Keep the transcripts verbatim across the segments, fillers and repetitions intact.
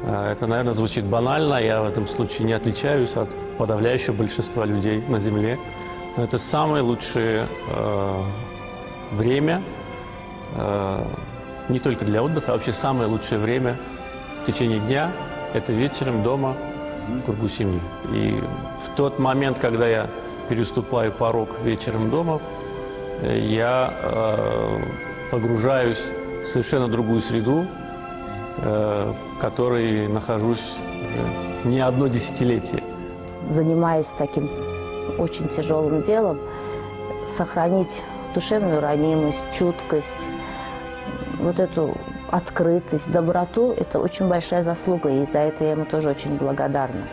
Это, наверное, звучит банально, я в этом случае не отличаюсь от подавляющего большинства людей на Земле. Но это самое лучшее э, время, э, не только для отдыха, а вообще самое лучшее время в течение дня – это вечером дома в кругу семьи. И в тот момент, когда я переступаю порог вечером дома, я э, погружаюсь в совершенно другую среду, э, в которой нахожусь уже не одно десятилетие. Занимаясь таким очень тяжелым делом, сохранить душевную ранимость, чуткость, вот эту открытость, доброту – это очень большая заслуга, и за это я ему тоже очень благодарна.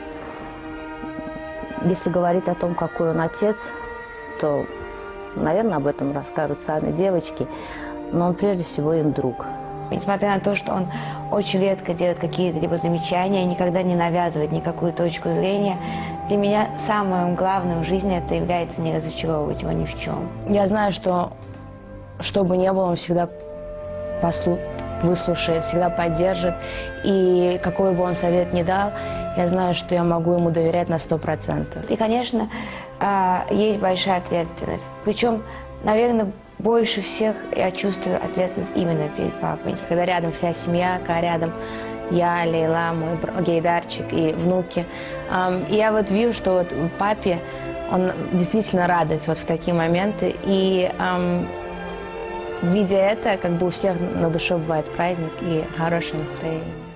Если говорить о том, какой он отец, то, наверное, об этом расскажут сами девочки, но он прежде всего им друг. Несмотря на то, что он очень редко делает какие-то либо замечания, никогда не навязывает никакую точку зрения, для меня самым главным в жизни это является не разочаровывать его ни в чем. Я знаю, что, что бы ни было, он всегда послу... выслушает, всегда поддержит. И какой бы он совет ни дал, я знаю, что я могу ему доверять на сто процентов. И, конечно, есть большая ответственность. Причем, наверное, больше всех я чувствую ответственность именно перед папой. Когда рядом вся семья, когда рядом я, Лейла, мой Гейдарчик и внуки. И я вот вижу, что вот папе он действительно радуется вот в такие моменты. И видя это, как бы у всех на душе бывает праздник и хорошее настроение.